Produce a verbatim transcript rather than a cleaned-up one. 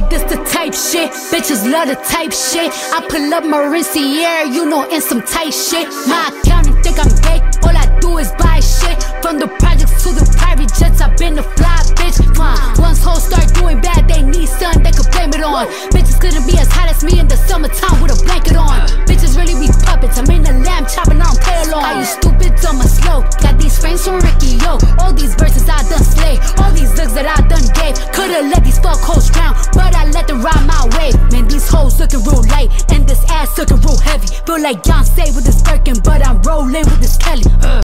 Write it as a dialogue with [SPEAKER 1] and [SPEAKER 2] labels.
[SPEAKER 1] this the type shit. Bitches love the type shit. I pull up Mauricia, you know, in some tight shit. My accountant think I'm gay, all I do is buy shit. From the projects to the private jets, I've been a fly bitch. Uh, once hoes start doing bad, they need something they could blame it on. Bitches couldn't be as hot as me in the summertime with a blanket on. Bitches really be puppets, I'm in the lamb chopping on tail on. Are you stupid, dumb or slow? Got these frames from Ricky, yo. All these verses I done slay, all these looks that I done gave. Could've let these fuck hoes drown, but I let them ride my way. Man, these hoes looking real light, and this ass looking real heavy. Feel like Beyonce with this Birkin, but I'm rolling with this Kelly. uh.